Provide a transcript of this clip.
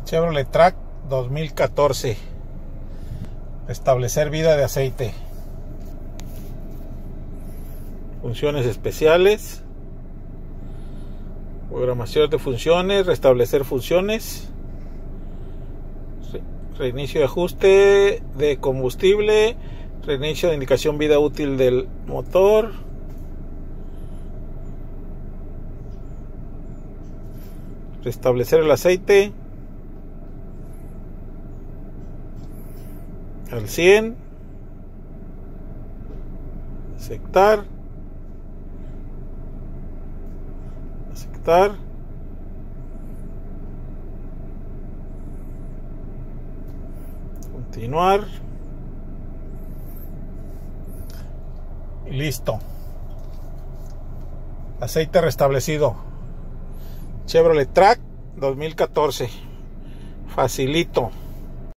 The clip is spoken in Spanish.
Chevrolet Track 2014. Establecer vida de aceite. Funciones especiales. Programación de funciones. Restablecer funciones. Reinicio de ajuste de combustible. Reinicio de indicación vida útil del motor. Restablecer el aceite al 100. Aceptar. Continuar. Y listo. Aceite restablecido. Chevrolet Track 2014. Facilito.